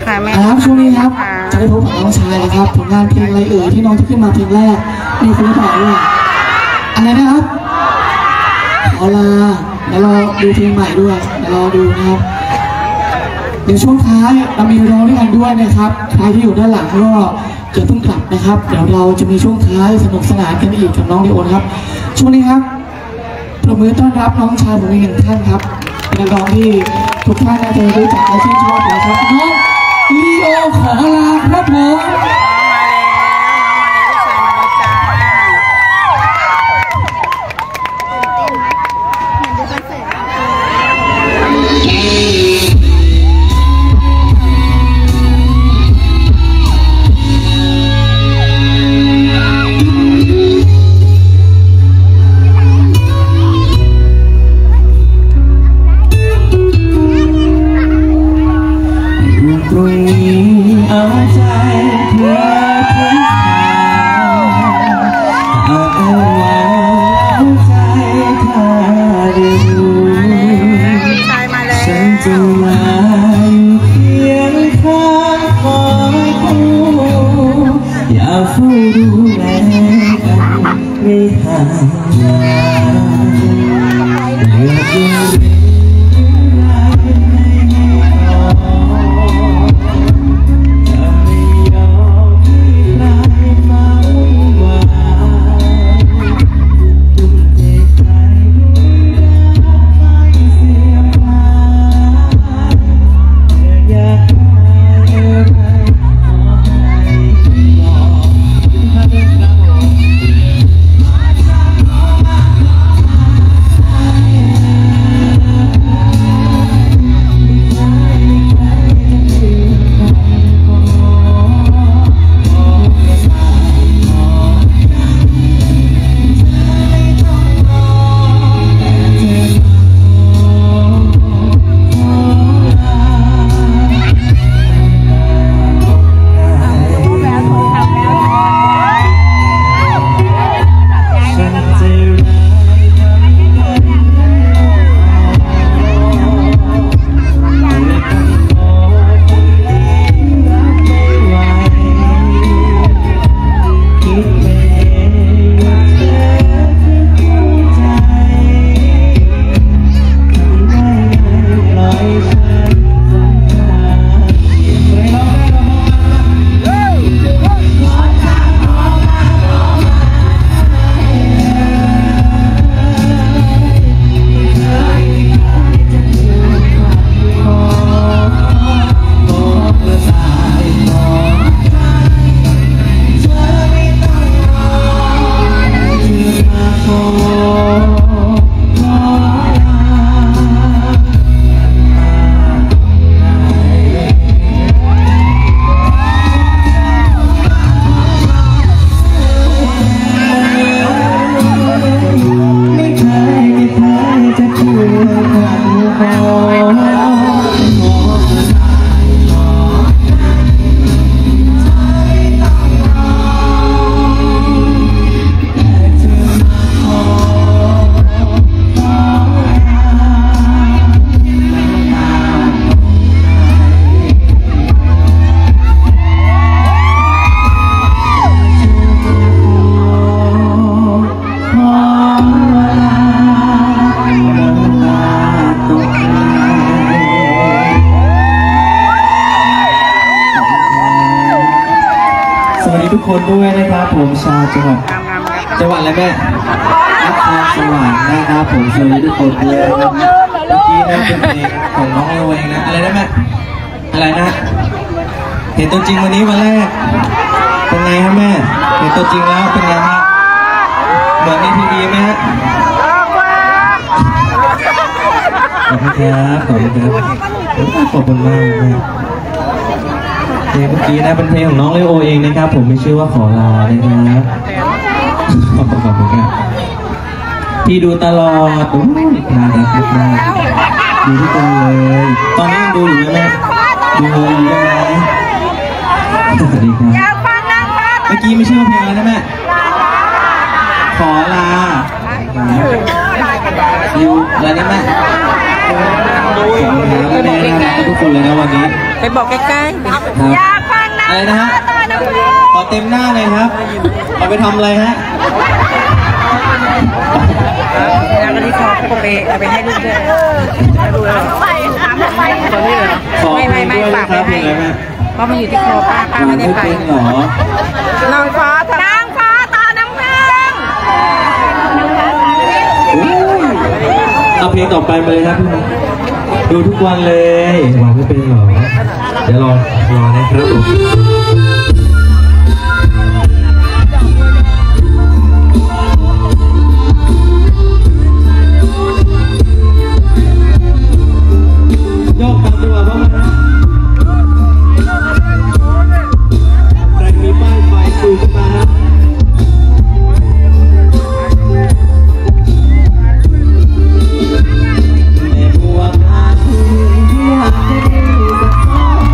ค่ะแม่ครับช่วงนี้ครับจะได้พบกับน้องชายนะครับผลงานเพลงอะไรที่น้องจะขึ้นมาเพลงแรกนี่คุณบอกว่าอะไรนะครับขอลาเดี๋ยวรอดูเพลงใหม่ด้วยเดี๋ยวรอดูนะครับเดี๋ยวช่วงท้ายเรามีร้องด้วยกันด้วยนะครับใครที่อยู่ด้านหลังก็อย่าเพิ่งกลับนะครับเดี๋ยวเราจะมีช่วงท้ายสนุกสนานกันอีกกับน้องดิโอนะครับช่วงนี้ครับปรบมือต้อนรับน้องชายผมอีกหนึ่งท่านครับเป็นนักร้องที่ทุกท่านน่าจะรู้จักและชื่นชอบนะครับน้องลีโอขอลาครับผมทุกคนด้วยนะครับผมชาวจังหวัดอะไรแม่นครสวรรค์นะครับผมสวัสดีทุกคนด้วยนะครับเมื่อกี้นั่นเป็นเพลงของน้องเอวเองนะอะไรนะแม่อะไรนะเห็นตัวจริงวันนี้วันแรกเป็นไงครับแม่เห็นตัวจริงแล้วเป็นไงฮะเหมือนในทีวีไหมฮะขอบคุณครับขอบคุณครับขอบคุณมากแม่เพลงเมื่อกี้นะเป็นเพลงของน้องเลโอเองนะครับผมมีชื่อว่าขอลานะครับขอบคุณครับพี่ดูตลอดโอ้ยน่ารักมากดูทุกคนเลยตอนนี้ยังดูอยู่ไหมแม่ดูอยู่ใช่ไหมสวัสดีครับเมื่อกี้ไม่ชื่อเพลงอะไรนะแม่ขอลาอยู่อะไรนะแม่ไม่ได้นะทุกคนเลยนะวันนี้ไปบอกใกล้ๆครับอยากฟังนะอะไรนะฮะขอเต็มหน้าเลยครับเอาไปทำอะไรฮะแล้วก็ที่คอเอาไปให้ลูกด้วยให้ลูกเลยตอนนี้เลยขอไม่ด้วยฝากคไปรับให้เป็นไรแม่เพราะมันอยู่ที่คอป้าไม่ได้ไปเป็นเหรอนางฟ้าตาน้ำพึ่งเอาเพลงต่อไปมาเลยครับพี่ดูทุกวันเลยวางไม่เป็นเหรอเดี๋ยวรอนะครับผมยกกันดีกว่าเพราะมันใครมีป้ายไฟคุยขึ้นมานะแม่บัวงาที่อยากได้สักครั้ง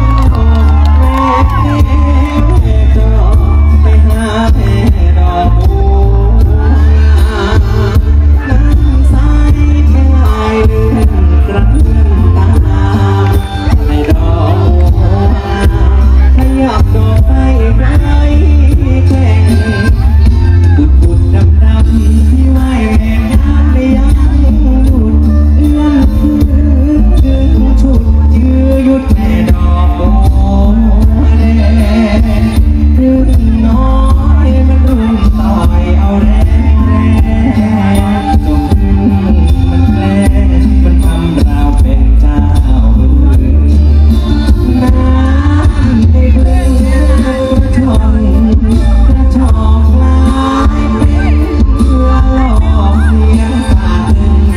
แม่ก็ไปหาแม่ดอกบัวน้ำใสแค่ลายเลื่อนกระเพื่อมตาให้ดอกบัวขยับดอกไปไกลแค่บุดดำที่ว่ายแม่น้ำไม่ยังหยุดเอื้อนถึงชุดยื้อยุดแม่ดอกบัวแดงรุ่นน้อยมันรุ่นต่อยเอาแรงจนมันแกล้งมันทำเราเป็นเจ้ามือน้ำในเบื้องกระชอกลายเป็นเรือหลอกเสียงสาด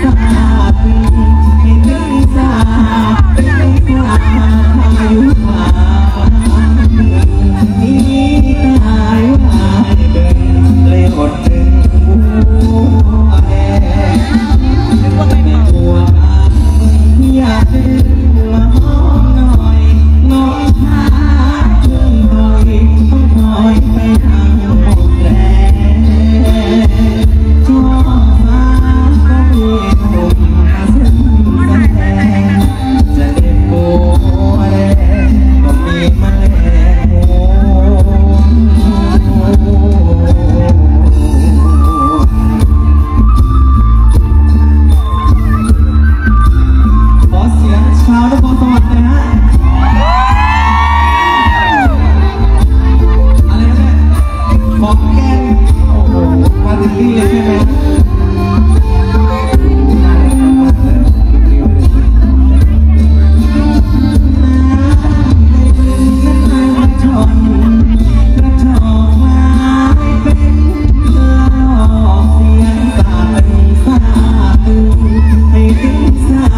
ให้ถึงสาดเป็นกลาพายุผ่านนี้ตายว่าเดินเลยอดถึงบัวแดงแม่บัวอยากดึงมาหอมหน่อยน้องหาถึงหน่อยต้องคอยไปทางหมดแรงชอบฟ้าก็มีหนุ่มมาซึ่งแสดงจะเด็ดบัวแดงก็มีแมลงขอเสียงชาวนครสวรรค์หน่อยฮะอะไรนะแม่ของแกนโอ้โหมาถึงนี่เลยใช่ไหมให้ถึงสา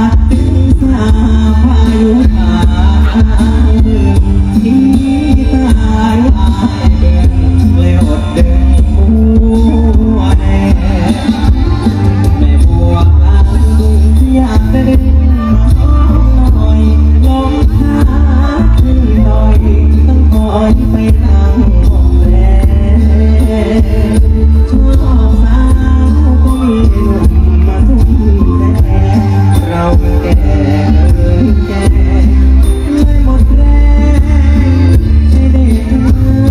พายุผ่านที่ตายว่าเดินเลยอดเดินบัวแดงแม่บัวอยากจะดึงมาหอมหน่อยลงหาที่หน่อยต้องคอยไปทางหมดแรงชอบสาวก็มีหนุ่มมาทุ่มแทนเราแก่เลยหมดแรงให้ได้เธอ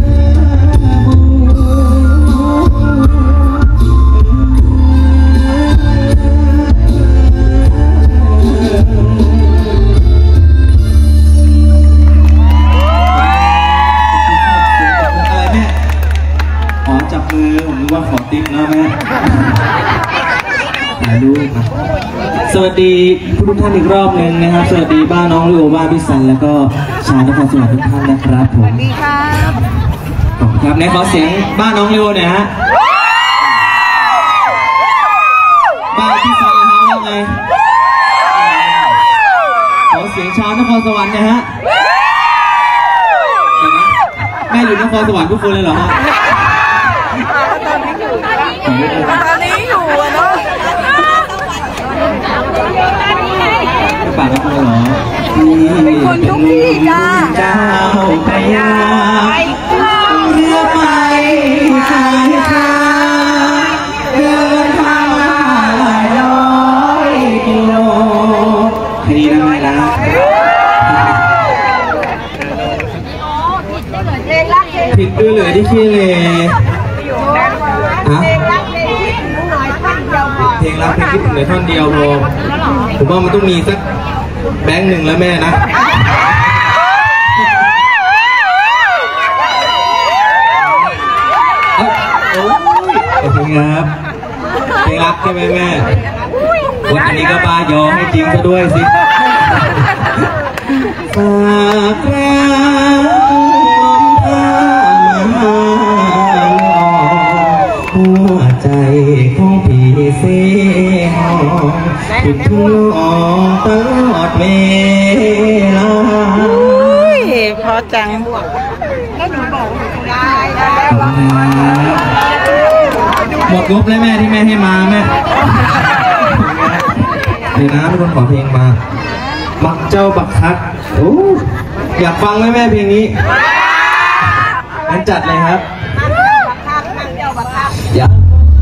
อะไรแม่ขอจับมือผมนึกว่าขอติ๊บนะแม่ถ่ายรูปครับสวัสดีทุกท่านอีกรอบหนึ่งนะครับ สวัสดีบ้านน้องลิโอบ้านพี่สันแล้วก็ชาวนครสวรรค์ทุกท่านนะครับผมดีครับขอบคุณครับไหนขอเสียงบ้านน้องลิโอหน่อยฮะบ้านพี่สันนะครับว่าไงขอเสียงชาวนครสวรรค์หนะฮะเดี๋ยวนะแม่อยู่นครสวรรค์ทุกคนเลยเหรอฮะตอนนี้อยู่อะเนาะปากไม่พูดเหรอเป็นคนทุกที่จ้าเจ้าพระยาเรือไปชายคาเดินทางมาหลายร้อยกิโลผิดด้วยเลยที่ขี้เลฮะเพลงรักเพลงคิดถึงเหลือท่อนเดียวพอผมว่ามันต้องมีสักแบงค์หนึ่งแล้วแม่นะโอเคครับเพลงรักใช่ไหมแม่วันอันนี้ก็บายอให้จริงซะด้วยสิฝากรักหัวใจของพี่เสียงคิดถึงน้องตลอดเวลาพอจังหมดงบเลยแม่ที่แม่ให้มาแม่เดี๋ยวนะเป็นคนขอเพลงมามักเจ้าบักคัดโอ้อยากฟังไหมแม่เพลงนี้งั้นจัดเลยครับอยาก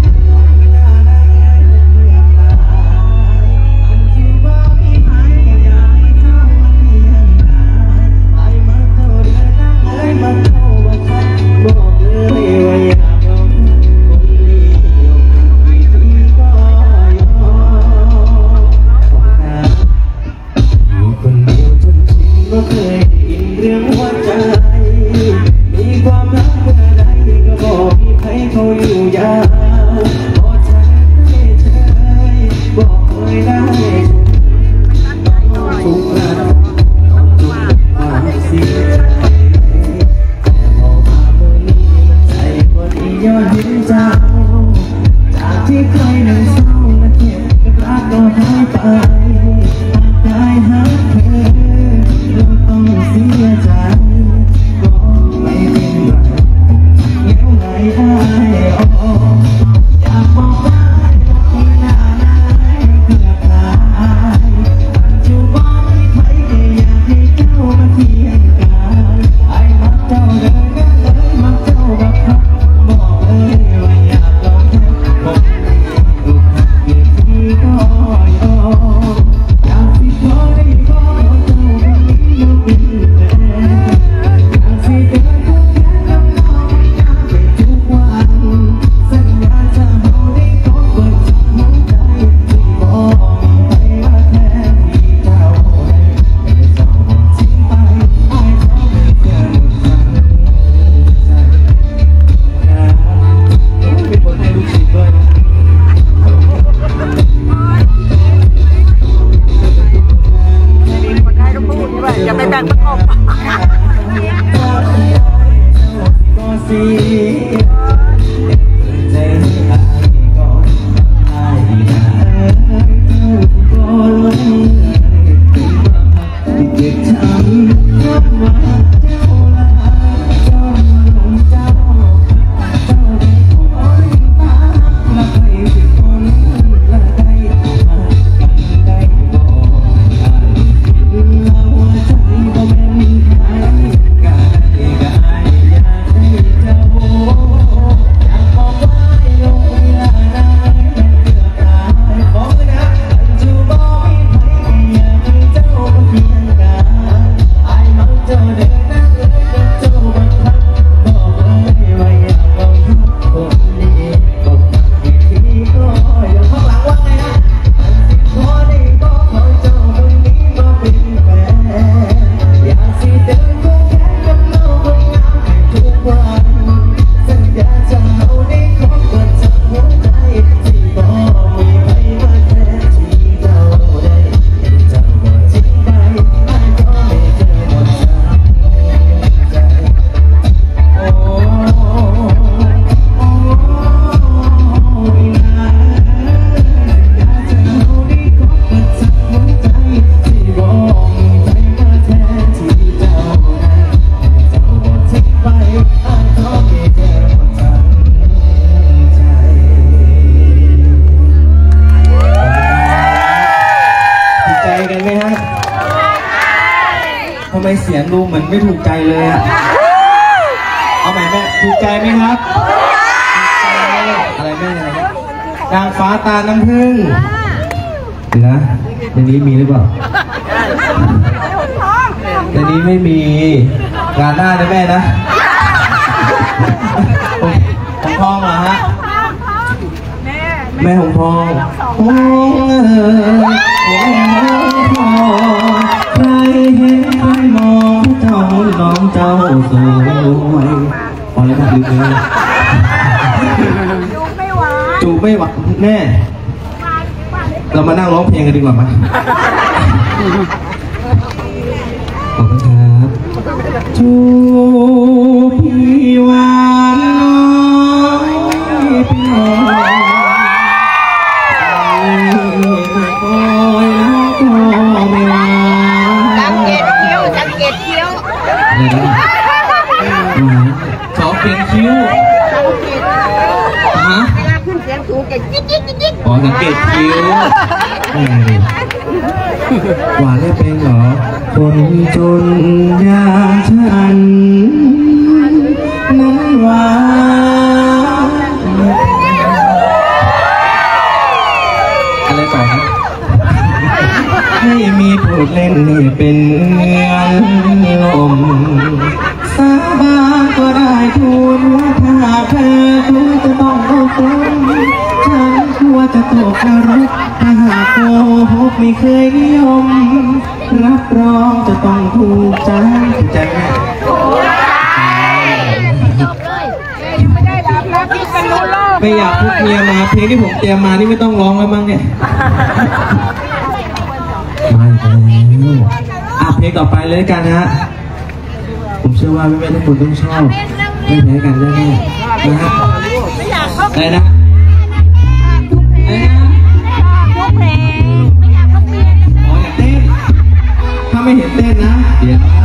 ทำไมเสียงดูเหมือนไม่ถูกใจเลยอะเอาใหม่แม่ถูกใจไหมครับอะไรแม่อะไรนางฟ้าตาน้ำผึ้งเดี๋ยวนะในนี้มีหรือเปล่าในนี้ไม่มีงานหน้านะแม่นะหงทองเหรอฮะแม่หงทองหงทองใครเห็นใครมองเจ้าน้องเจ้าสวยพอแล้วครับลืมเลยจูบไม่หวานแม่เรามานั่งร้องเพลงกันดีกว่าไหมขอบคุณครับจูบพี่หวานน้อยพี่น้อยคอยแล้วก็ไม่หวานสังเกตคิ้วขอเปลี่ยนคิ้วฮะเวลาขึ้นเสียงสูงจะจิ๊ดอ๋อสังเกตคิ้วหวานได้เป็นเหรอคนจนอย่างฉันนั้นหวานอะไรต่อครับให้มีพูดเล่นให้เป็นเงื่อนลมสาบานก็ได้ทูลว่าถ้าเธอจะต้องโดนต้มฉันกลัวจะตกนรกถ้าหากโกหกไม่เคยนิยมรับรองจะต้องถูกใจใจแม่ไม่อยากพูดเมียมาเพลงที่ผมเตรียมมานี่ไม่ต้องร้องแล้วมั้งเนี่ยไม่แล้วเพลงต่อไปเลยกันฮะผมเชื่อว่าแม่ๆทุกคนต้องชอบไม่แพ้กันแน่ๆนะฮะอะไรนะอ๋ออยากเต้นถ้าไม่เห็นเต้นนะเดี๋ยวนะ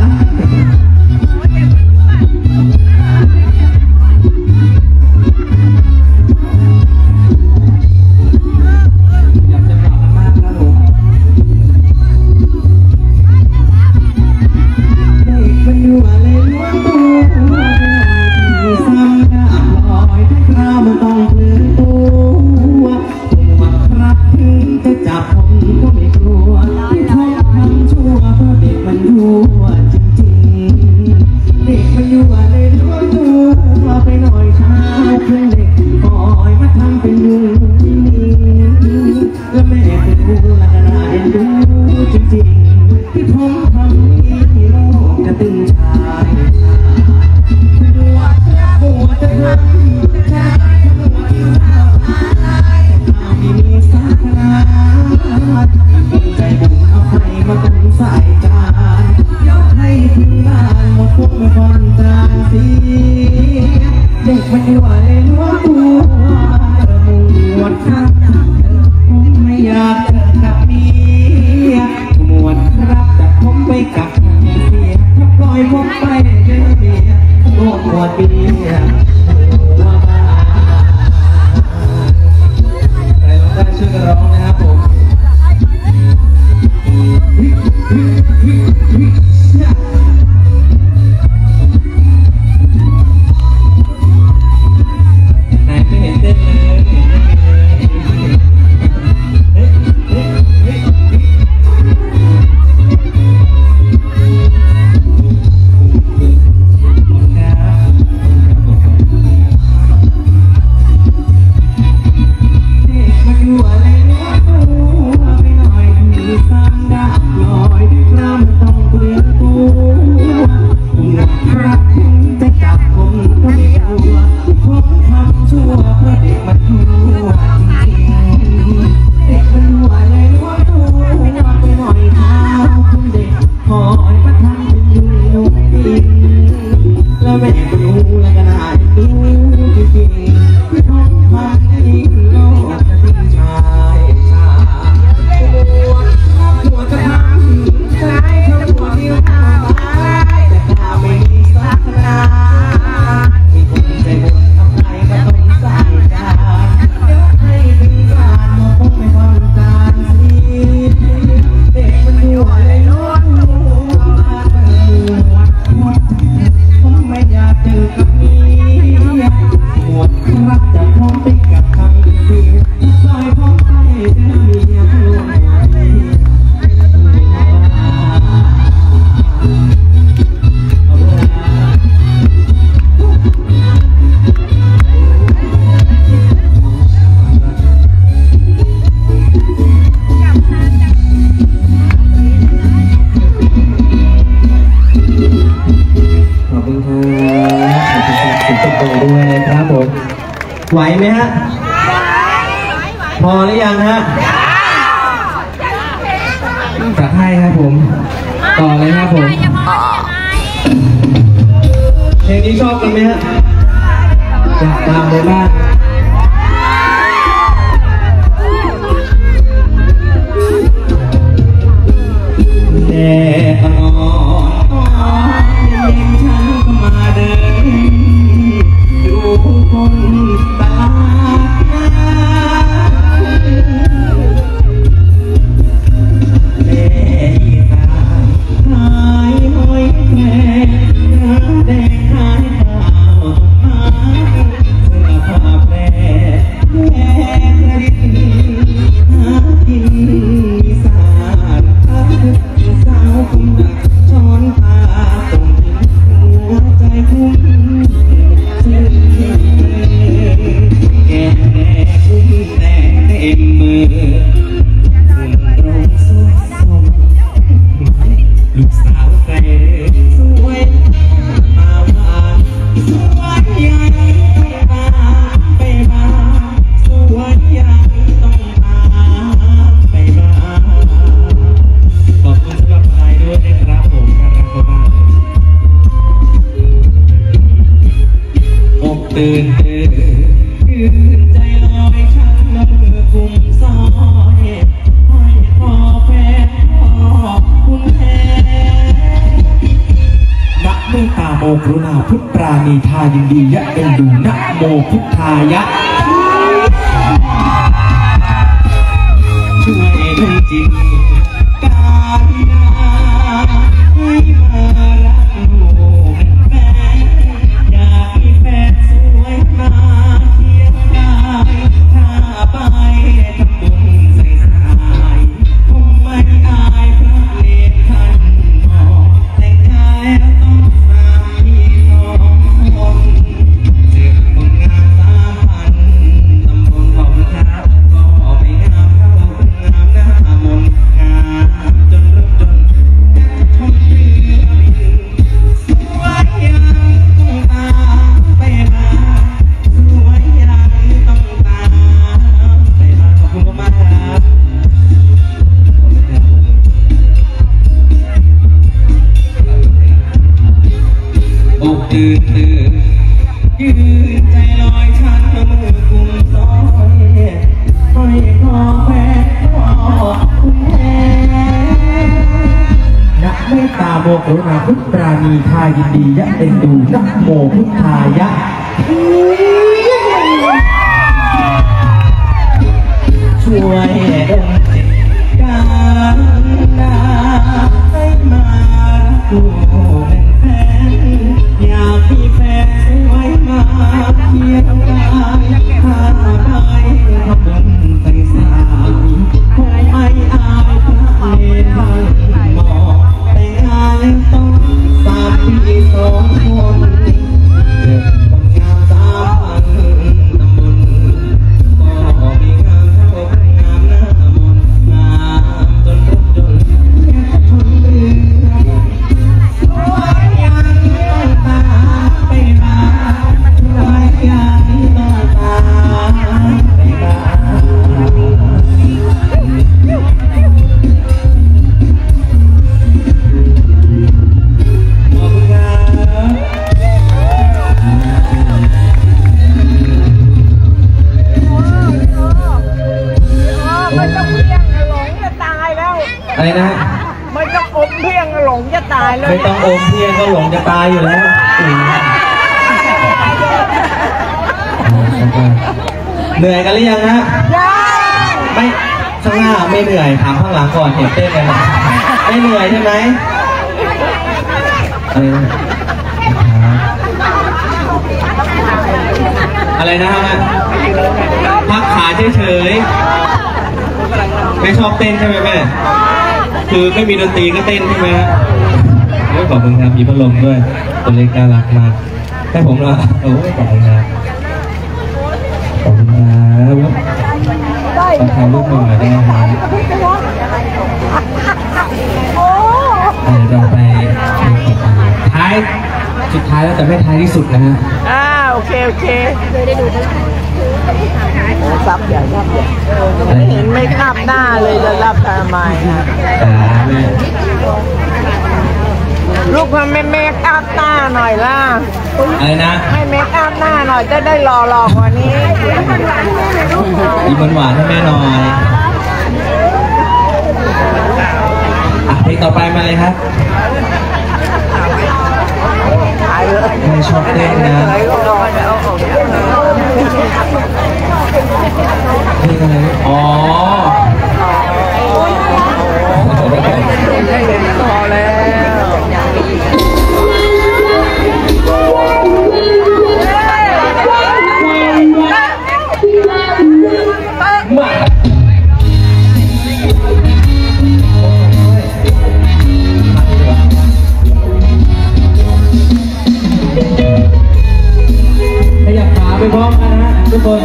ไหวไหมฮะพอหรือยังฮะจัดให้ครับผมต่อเลยครับผมเพลงนี้ชอบกันไหมฮะอยากตามเลยบ้างแดดอ่อนเย็นฉันก็มาเดินดูผู้คนตลาดนัดแม่อีสานขายหอยแครงน้ำแดงขายข้าวต้มมัดเสื้อผ้าแพร่แม่กระดิ่งหากินอีสานสาวคงหนักช้อนตาตรงหัวใจพุ่งชื่นแก่คุ้มแต่เต็มมือขึ้นตรงสุดทรงลูกสาวใครสวยตาหวานสวยใหญ่มาไปมาสวยใหญ่ต้องตามไปมาขอบคุณสำหรับไลน์ด้วยนะครับผมน่ารักมากๆอกตื่นยืนใจลอยชักน้ำมือกุมซอยห้อยคอแฟนขอบคุณแทนนะเมตตาโมกรุณาพุทธปราณีทายินดียะเอ็นดูนะโมพุทธายะช่วยด้วยจิตการงานให้มารักลูกแฟนอยากมีแฟนสวยมาเคียงกายถ้าไปทำบุญใส่สายคงไม่อายพระเนตรท่านมองแต่งกายแล้วต้องสามีสองคนเจ็บคนงาม3,000ตำบลขอบคุณครับก็ไม่งามเท่างามหน้ามนต์งามจนรถจนชนเรือบินสวยยังต้องตามไปมาสวยยังต้องตามไปมาขอบคุณมากครับอกตื่นยืนใจลอยชันมือกุมซอยห้อยคอแฟนขอบคุณแทนนะเมตตาโมกรุณาพุทธปราณีทายินดียะเอ็นดูนะโมพุทธายะช่วยดลจิตการดาให้มารักลูกแฟนอยากมีแฟนสวยมาเคียงกายถ้าไปทำบุญใส่สายคงไม่อายพระเนตรท่านมองแต่งงานแล้วต้องสามี2 คนเจ็บต้องงาม3,000ตำบลก็มีงามเท่างามหน้ามนต์งามจนรถยนต์แค่ชนเรือสวยยังต้องตามไปมาสวยยังต้องตามไปมาขอบคุณครับไม่ต้องเพียงหลงจะตายแล้วอะไรนะไม่ต้องอมเพียงหลงจะตายเลยไม่ต้องอมเพียงก็หลงจะตายอยู่แล้วเหนื่อยกันหรือยังฮะไม่ข้างหน้าไม่เหนื่อยถามข้างหลังก่อนเห็นเต้นกันไหมไม่เหนื่อยใช่ไหมอะไรนะครับพักขาเฉยๆไม่ชอบเต้นใช่ไหมแม่คือไม่มีดนตรีก็เต้นใช่ไหมฮะขอบคุณครับมีพัดลมด้วยตัวเล็กน่ารักมากให้ผมละโอ้ยขอบคุณครับขอบคุณครับขอถ่ายรูปหน่อยได้ไหมครับเราไปท้ายสุดท้ายแล้วแต่ไม่ท้ายที่สุดนะฮะโอเคได้ดูซับใหญ่ซับใหญ่ไม่เห็นไม่กลับหน้าเลยจะรับทำไมแม่ลูกทำไม่เมคอัพหน้าหน่อยล่ะอะไรนะให้เมคอัพหน้าหน่อยจะได้หล่อๆกว่านี้ยิ้มหวานให้แม่หน่อยเพลงต่อไปมาเลยครับไม่ชอบเต้นนะเพลงอะไรอ๋อพอแล้วมาขยับขาไปพร้อมกันนะทุกคน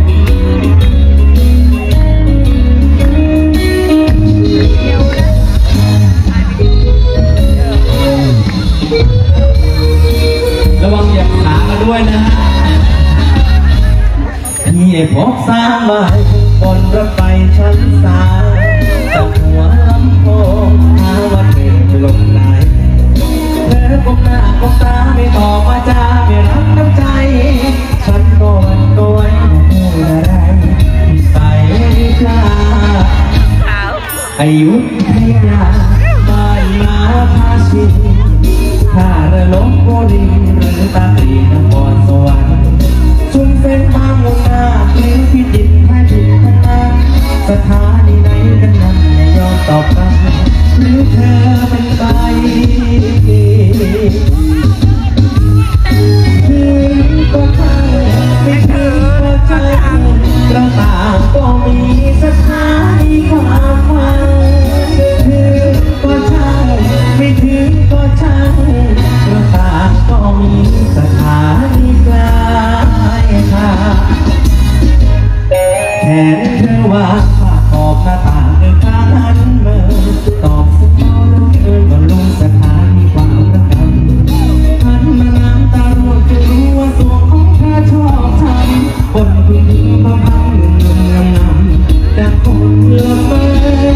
ระวังเหยียบขากันด้วยนะพี่พบสร้างไว้บนรถไฟชั้นสามจากหัวลำโพงหาว่าเธอลงไหนเธอก้มหน้าก้มตาไม่ตอบว่าจะไม่รับน้ำใจฉันก็วันก็ไว้ไม่พูดอะไรที่ใส่กล้าอายุทยาบ้านนาภาชีถ้าเรือลบบุรีหรือตาตีนครสวรรค์ชุมเส้นบางมุนาเพลงพิจิตรแค่ผิดขนาดสถานีไหนกันนั้นไม่ยอมตอบกันหรือเธอเป็นใครถึงก็ใช่ไม่ถึงก็ใช่เราต่างก็มีสถานีความหมายถึงก็ใช่ไม่ถึงก็ใช่เราต่างก็มีสถานีปลายทางแทนเธอว่าฝากขอบหน้าต่างเดินข้างหันเมื่อตอบสักน้อยเดินมาลงสถานีความรักกันหันมาน้ำตาร่วงจะรู้ว่าตัวของเธอชอบฉันคนผู้หญิงมาพังเงินงามแต่คนละเมอ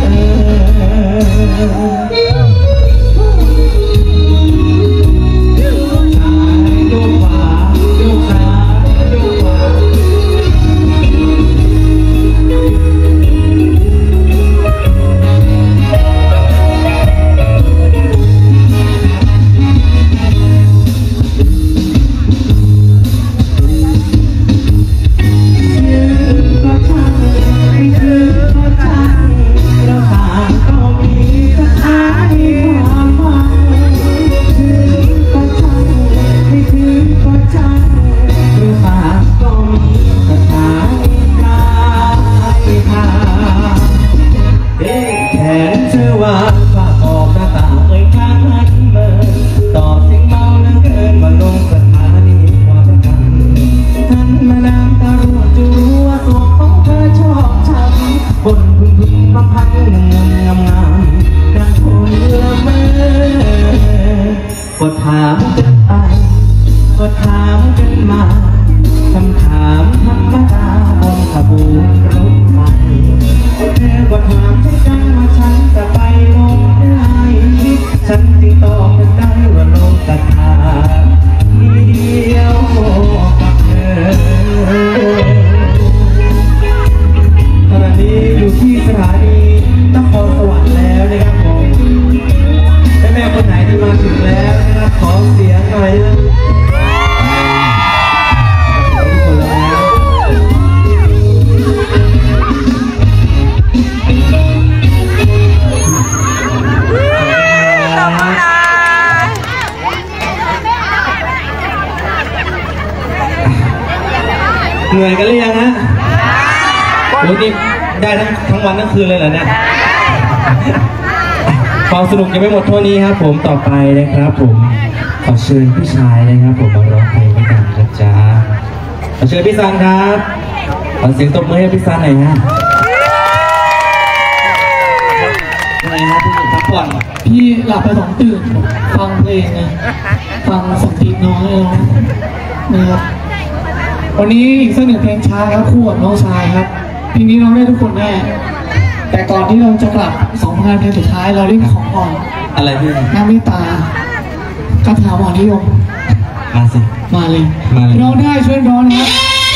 ก็ถามกันไปก็ถามกันมาคำถามธรรมดาบนขบวนรถไฟเธอก็ถามฉันกันว่าฉันจะไปลงไหนฉันจึงตอบกันได้ว่าลงสถานีเดียวกับเธอขณะนี้อยู่ที่สถานีนครสวรรค์แล้วนะครับผมแม่คนไหนที่มาถึงแล้วนะครับขอเสียงหน่อยนะทุกคนแล้วเหนื่อยกันหรือยังฮะวันนี้ได้ทั้งวันทั้งคืนเลยเหรอเนี่ยความสนุกยังไม่หมดเท่านี้ครับผมต่อไปนะครับผมขอเชิญพี่ชายนะครับผมมาร้องเพลงด้วยกันนะจ๊ะขอเชิญพี่ซันครับขอเสียงตบมือให้พี่ซันหน่อยฮะอะไรนะพี่พักผ่อนพี่หลับไป2 ตื่นฟังเพลงไงฟังสมจิตน้อยนะครับวันนี้อีกสักหนึ่งเพลงช้าครับคู่กับน้องชายครับเพลงนี้น้องได้ทุกคนแน่แต่ก่อนที่เราจะกลับ2 งานเพลงสุดท้ายเราเล่นของก่อนอะไรพี่น้ำเมตตาคาถาหมอนิยมมาสิมาเลยมาเลยร้องได้ช่วยร้องนะครับ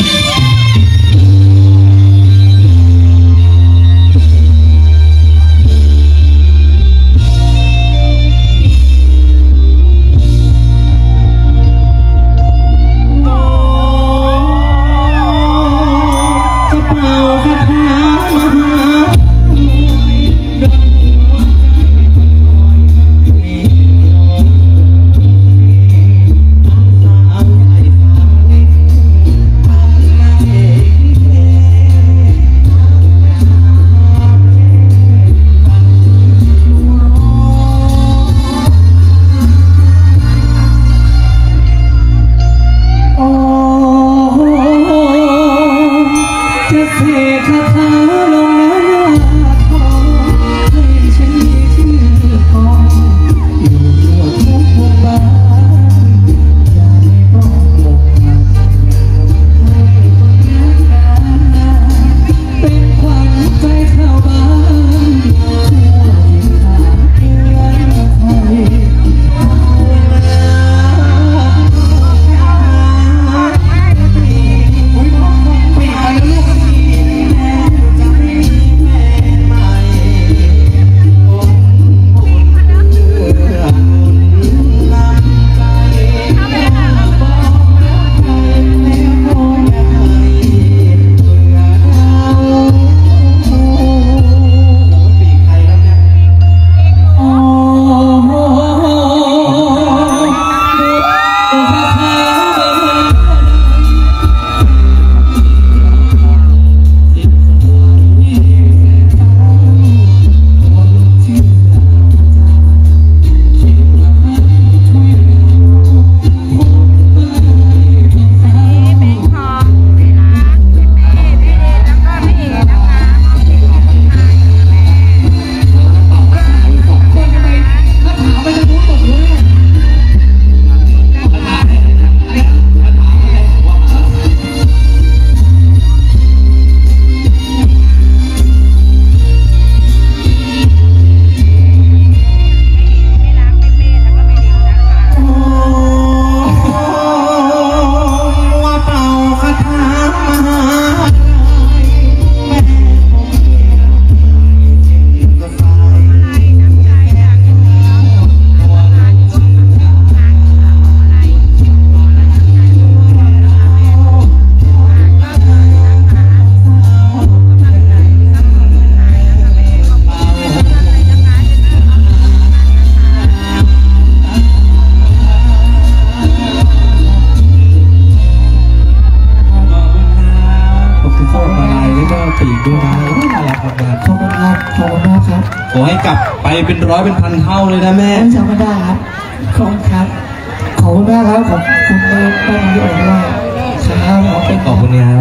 ขอให้กลับไปเป็น100เป็นพันเท่าเลยนะแม่ไม่จำไม่ได้ครับขอบคุณครับขอบคุณมากครับขอบคุณแม่ที่โอนด้วยครับขอบคุณครับ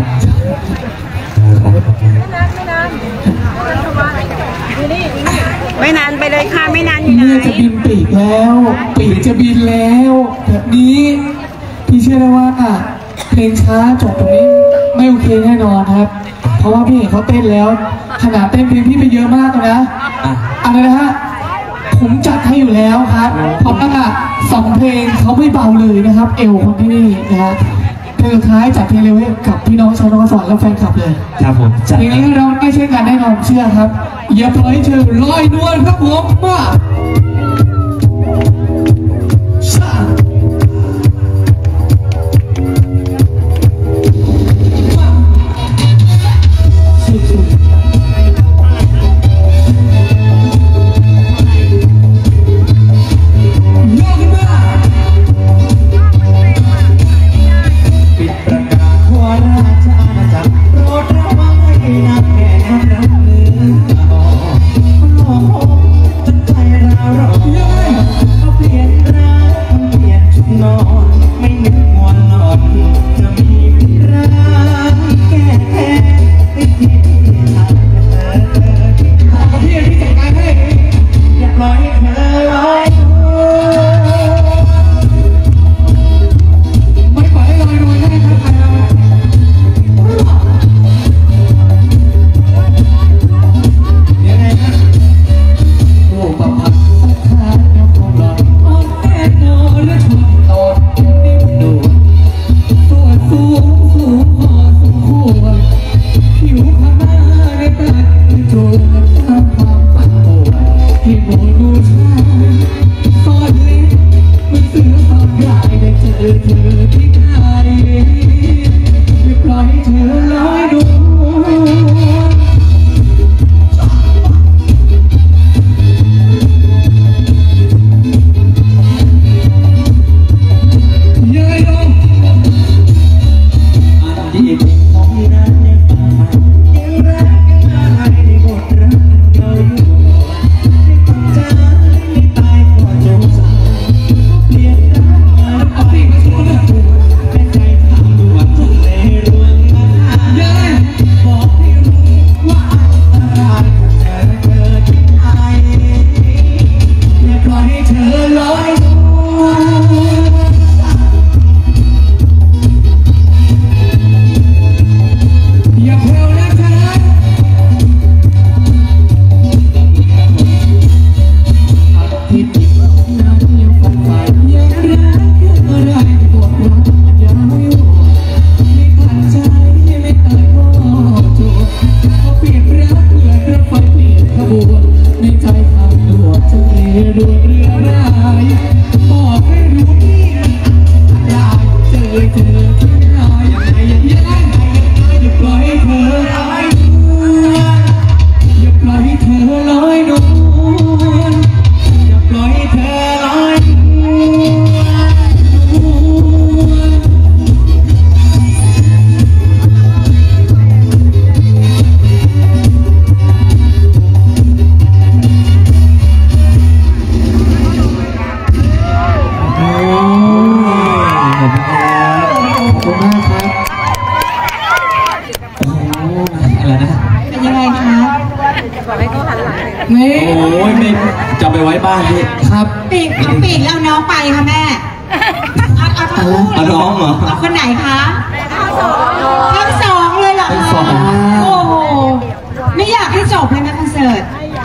ไม่นานไปเลยค่ะไม่นานอยู่ไหนเมื่อจะบินปีกแล้วปีกจะบินแล้วแบบนี้พี่เชื่อได้ว่าเพลงช้าจบตรงนี้ไม่โอเคแน่นอนครับเพราะว่าพี่เห็นเขาเต้นแล้วขนาดเต้นเพลงพี่ไปเยอะมากเลยนะอะไรนะฮะผมจัดให้อยู่แล้วครับเพราะว่า2 เพลงเขาไม่เบาเลยนะครับเอวคนที่นี่นะฮะเพลงสุดท้ายจัดเพลงเร็วกับพี่น้องชาวนครสวรรค์และแฟนคลับเลยครับผมเพลงนี้เราไม่ใช่กันแน่นอนเชื่อครับอย่าปล่อยเธอลอยนวลครับผมมาเราเธอทิ้งลอยยังไงอย่าปล่อยเธอลอยนวลอย่าปล่อยเธอลอยนวลอย่าปล่อยเธอลอยนวลนี่โอ้ยไม่จะไปไว้บ้านพี่ครับปีกแล้วน้องไปค่ะแม่เอาน้องเหรอเอาคนไหนคะทั้งสองเลยเหรอคะโอ้โหไม่อยากให้จบเลยนะคอนเสิร์ต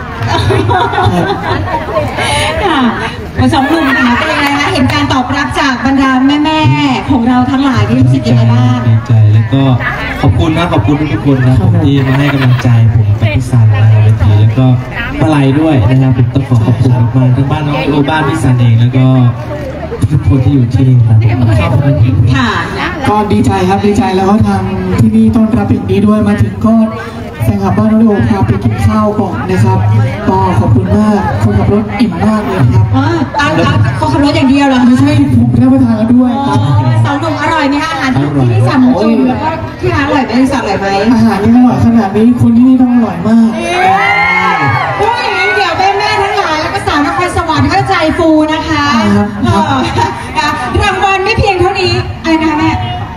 ค่ะสองหนุ่มนะคะเป็นยังไงคะเห็นการตอบรับจากบรรดาแม่ๆของเราทั้งหลายที่รู้สึกยังไงบ้างดีใจแล้วก็ขอบคุณนะขอบคุณทุกคนนะผมที่มาให้กำลังใจผมกับพี่ซันในเวทีแล้วก็มาลัยด้วยนะครับผมต้องขอบคุณมากๆทั้งบ้านน้องโอบ้านพี่ซันเองแล้วก็ทุกคนที่อยู่ที่นี่ครับค่ะก็ดีใจครับดีใจแล้วก็ทางที่นี่ต้อนรับอย่างดีด้วยมาถึงก็แฟนคลับบ้านน้องโอพาไปกินข้าวก่อนนะครับก็ขอบคุณมากคนขับรถอิ่มมากเลยครับคนขับรถอย่างเดียวเหรอไม่ใช่ผมรับประทานแล้วด้วยครับสองหนุ่มอร่อยไหมคะอาหารที่นี่สั่งจุ่มแล้วก็ที่ร้านอร่อยไหมสั่งอร่อยไหมอาหารนี่อร่อยขนาดนี้คนที่นี่ต้องอร่อยมากพูดอย่างนี้เดี๋ยวแม่ทั้งหลายแล้วก็สาวนครสวรรค์ก็ใจฟูนะคะรางวัลไม่เพียงเท่านี้อะไรนะคะแม่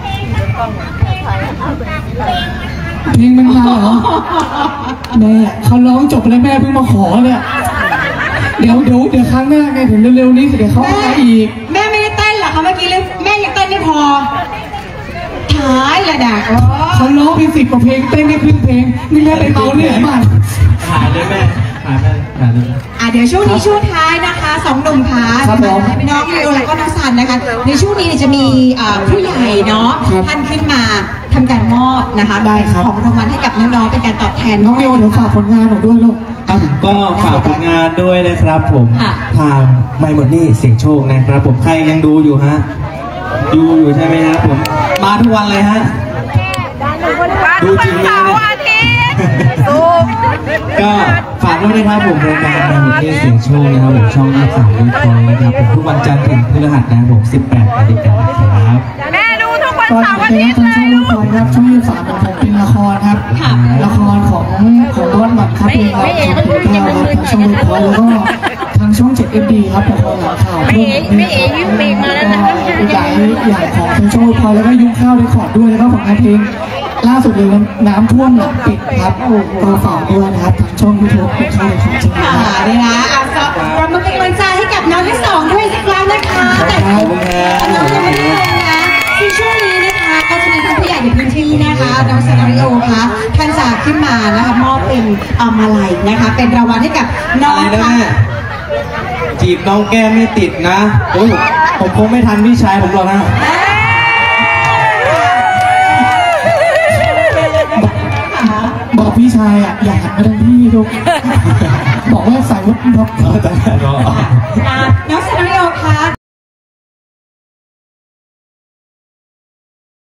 เพลงมันมาเหรอแม่เขาร้องจบแล้วแม่เพิ่งมาขอเนี่ยเดี๋ยวครั้งหน้าไงถึงเร็วๆนี้เดี๋ยวเขาเอาอีกแม่ไม่ได้เต้นหรอคะเมื่อกี้เลยแม่ยังเต้นไม่พอท้ายระดับเขาร้องเพลง10 กว่าเพลงเต้นได้ครึ่งเพลงนี่แม่ไปเมาเนี่ยมาถ่ายเลยแม่ถ่ายเลยเดี๋ยวช่วงนี้ช่วงท้ายนะคะสองหนุ่มค่ะน้องลีโอแล้วก็น้องซันนะคะในช่วงนี้จะมีผู้ใหญ่เนาะท่านขึ้นมาทำการมอบนะคะของรางวัลให้กับน้องๆเป็นการตอบแทนน้องลีโอเดี๋ยวฝากผลงานหนูด้วยลูกก็ฝากผลงานด้วยนะครับผมทางไม่หมดนี่เสียงโชคนะครับผมใครยังดูอยู่ฮะดูอยู่ใช่ไหมครับผมมาทุกวันเลยฮะดูจริงเลยก็ฝากด้วยนะครับผมรายการในประเทศเสียงโชคนะครับผมช่อง23วิทย์นะครับผมทุกวันจันทร์ถึงพฤหัสนะครับผม18 นาฬิกาครับแม่ดูทุกวันเสาร์อาทิตย์ช่องละครครับช่อง23ของผมเป็นละครครับละครของบอสหมัดครับเป็นละครเป็น9ครับทางช่องละครแล้วก็ทางช่อง7 FD ครับละครหลังข่าวไม่เอ๋ยุ่งปีมาแล้วนะใหญ่ของทางช่องละครแล้วก็ยุ่งข้าวได้ขอดด้วยแล้วก็ของงานเพลงล่าสุดเลยน้ำท่วมหนักปิดครับก็ฝากด้วยนะครับทางช่องยูทูบเป็นช่องของจริงนี่นะเรามาเป็นกำลังใจให้กับน้องทั้งสองด้วยสักครั้งนะคะแต่น้องยังไม่ได้ลงนะที่ช่วงนี้นะคะก็จะมีท่านผู้ใหญ่ในพื้นที่นะคะน้องซาริโอค่ะท่านจะขึ้นมานะคะมอบเป็นมาลัยนะคะเป็นรางวัลให้กับน้องค่ะจีบน้องแก้มไม่ติดนะโอ้ยผมคงไม่ทันพี่ชายผมหรอกนะบอกพี่ชายอย่าหันมาทางพี่ลูกบอกว่าใส่วัดนกน้องซาริโอ